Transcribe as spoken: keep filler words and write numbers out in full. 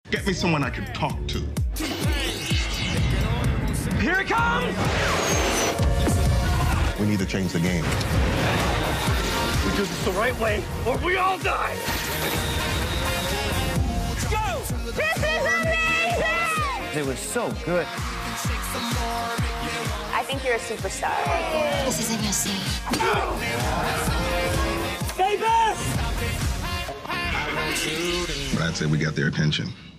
Get me someone I can talk to. Here it comes! We need to change the game. We do this the right way, or we all die! Let's go! This is amazing! It was so good. I think you're a superstar. This isn't your scene. Stay back! But I'd say we got their attention.